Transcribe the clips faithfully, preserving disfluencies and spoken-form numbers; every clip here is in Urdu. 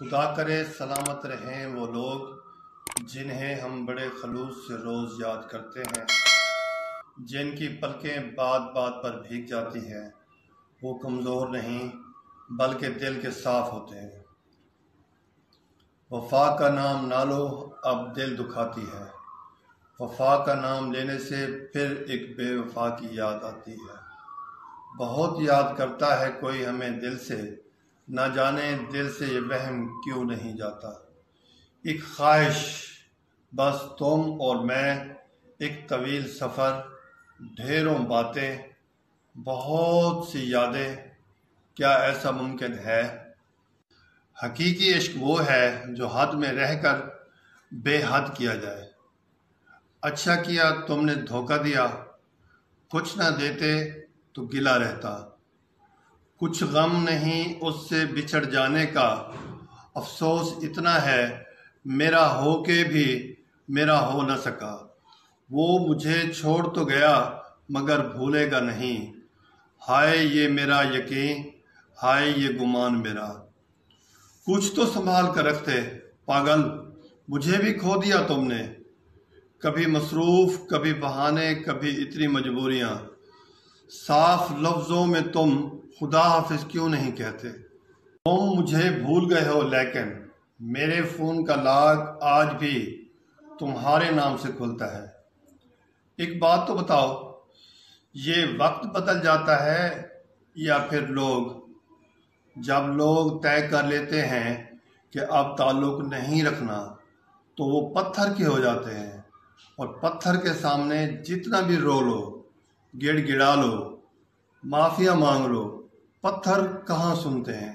خدا کرے سلامت رہیں وہ لوگ جنہیں ہم بڑے خلوص سے روز یاد کرتے ہیں، جن کی پلکیں بات بات پر بھیگ جاتی ہیں۔ وہ کمزور نہیں بلکہ دل کے صاف ہوتے ہیں۔ وفا کا نام نہ لو اب دل دکھاتی ہے، وفا کا نام لینے سے پھر ایک بے وفا کی یاد آتی ہے۔ بہت یاد کرتا ہے کوئی ہمیں دل سے، نہ جانے دل سے یہ وہم کیوں نہیں جاتا۔ ایک خواہش بس تم اور میں، ایک طویل سفر، ڈھیروں باتیں، بہت سی یادیں، کیا ایسا ممکن ہے؟ حقیقی عشق وہ ہے جو حد میں رہ کر بے حد کیا جائے۔ اچھا کیا تم نے دھوکہ دیا، کچھ نہ دیتے تو گلہ رہتا۔ کچھ غم نہیں اس سے بچھڑ جانے کا، افسوس اتنا ہے میرا ہو کے بھی میرا ہو نہ سکا۔ وہ مجھے چھوڑ تو گیا مگر بھولے گا نہیں، ہائے یہ میرا یقین، ہائے یہ گمان میرا۔ کچھ تو سنبھال کر رکھتے پاگل، مجھے بھی کھو دیا تم نے۔ کبھی مصروف، کبھی بہانے، کبھی اتنی مجبوریاں۔ صاف لفظوں میں تم خدا حافظ کیوں نہیں کہتے؟ تم مجھے بھول گئے ہو لیکن میرے فون کا لاگ آج بھی تمہارے نام سے کھلتا ہے۔ ایک بات تو بتاؤ، یہ وقت بدل جاتا ہے یا پھر لوگ؟ جب لوگ طے کر لیتے ہیں کہ اب تعلق نہیں رکھنا تو وہ پتھر کے ہو جاتے ہیں، اور پتھر کے سامنے جتنا بھی رو لو، گڑ گڑا لو، معافیا مانگ لو، پتھر کہاں سنتے ہیں۔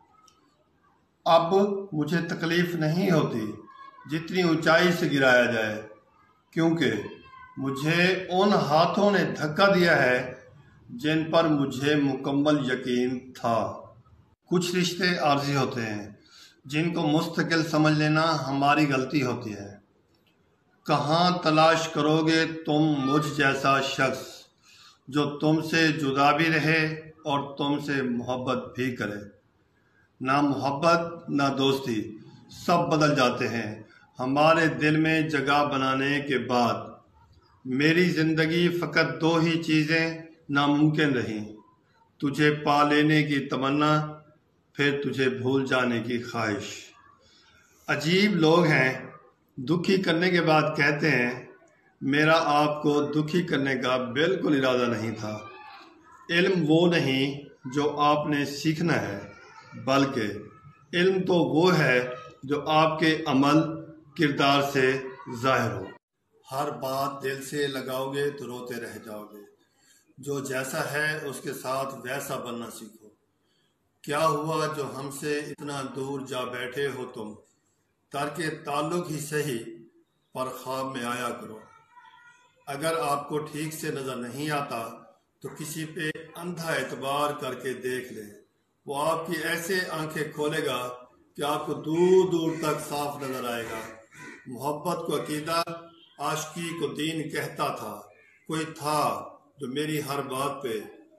اب مجھے تکلیف نہیں ہوتی جتنی اونچائی سے گرایا جائے، کیونکہ مجھے ان ہاتھوں نے دھکا دیا ہے جن پر مجھے مکمل یقین تھا۔ کچھ رشتے عارضی ہوتے ہیں جن کو مستقل سمجھ لینا ہماری غلطی ہوتی ہے۔ کہاں تلاش کرو گے تم مجھ جیسا شخص جو تم سے جدا بھی رہے اور تم سے محبت بھی کرے؟ نہ محبت نہ دوستی، سب بدل جاتے ہیں ہمارے دل میں جگہ بنانے کے بعد۔ میری زندگی فقط دو ہی چیزیں ناممکن رہیں، تجھے پا لینے کی تمنا، پھر تجھے بھول جانے کی خواہش۔ عجیب لوگ ہیں، دکھی کرنے کے بعد کہتے ہیں میرا آپ کو دکھی کرنے کا بالکل ارادہ نہیں تھا۔ علم وہ نہیں جو آپ نے سیکھنا ہے، بلکہ علم تو وہ ہے جو آپ کے عمل کردار سے ظاہر ہو۔ ہر بات دل سے لگاؤ گے تو روتے رہ جاؤ گے۔ جو جیسا ہے اس کے ساتھ ویسا بننا سیکھو۔ کیا ہوا جو ہم سے اتنا دور جا بیٹھے ہو تم؟ ترک تعلق ہی سہی پر خواب میں آیا کرو۔ اگر آپ کو ٹھیک سے نظر نہیں آتا تو کسی پہ اندھا اعتبار کر کے دیکھ لیں، وہ آپ کی ایسے آنکھیں کھولے گا کہ آپ کو دور دور تک صاف نظر آئے گا۔ محبت کو عقیدہ، عاشقی کو دین کہتا تھا۔ کوئی تھا جو میری ہر بات پہ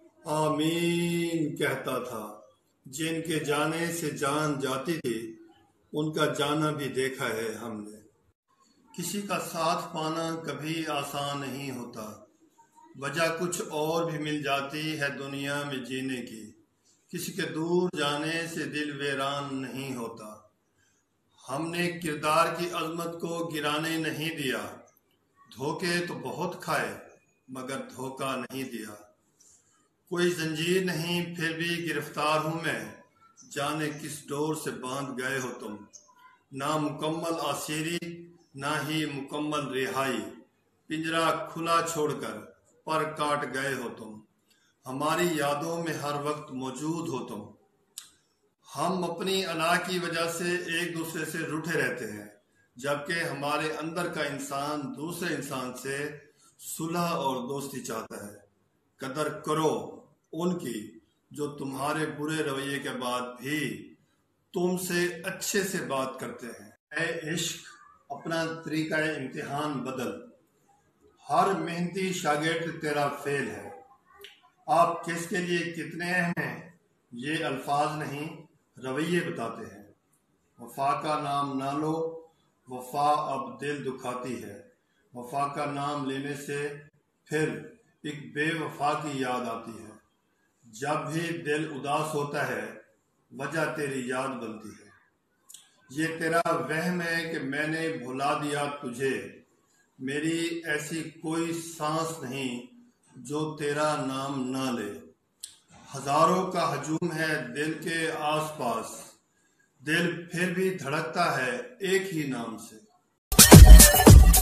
آمین کہتا تھا۔ جن کے جانے سے جان جاتی تھی ان کا جانا بھی دیکھا ہے ہم نے۔ کسی کا ساتھ پانا کبھی آسان نہیں ہوتا، وجہ کچھ اور بھی مل جاتی ہے دنیا میں جینے کی۔ کسی کے دور جانے سے دل ویران نہیں ہوتا۔ ہم نے کردار کی عظمت کو گرانے نہیں دیا، دھوکے تو بہت کھائے مگر دھوکہ نہیں دیا۔ کوئی زنجیر نہیں پھر بھی گرفتار ہوں میں، جانے کس ڈور سے باندھ گئے ہو تم۔ نہ مکمل آسیری نہ ہی مکمل رہائی، پنجرا کھلا چھوڑ کر پر کاٹ گئے ہو تم۔ ہماری یادوں میں ہر وقت موجود ہو تم۔ ہم اپنی انا کی وجہ سے ایک دوسرے سے روٹھے رہتے ہیں، جبکہ ہمارے اندر کا انسان دوسرے انسان سے صلح اور دوستی چاہتا ہے۔ قدر کرو ان کی جو تمہارے برے رویے کے بعد بھی تم سے اچھے سے بات کرتے ہیں۔ اے عشق اپنا طریقہ امتحان بدل، ہر محنتی شاگرد تیرا فیل ہے۔ آپ کس کے لیے کتنے اہم ہیں یہ الفاظ نہیں، رویے بتاتے ہیں۔ وفا کا نام نہ لو، وفا اب دل دکھاتی ہے۔ وفا کا نام لینے سے پھر ایک بے وفا کی یاد آتی ہے۔ جب بھی دل اداس ہوتا ہے وجہ تیری یاد بنتی ہے۔ یہ تیرا وہم ہے کہ میں نے بھلا دیا تجھے، میری ایسی کوئی سانس نہیں جو تیرا نام نہ لے۔ ہزاروں کا ہجوم ہے دل کے آس پاس، دل پھر بھی دھڑکتا ہے ایک ہی نام سے۔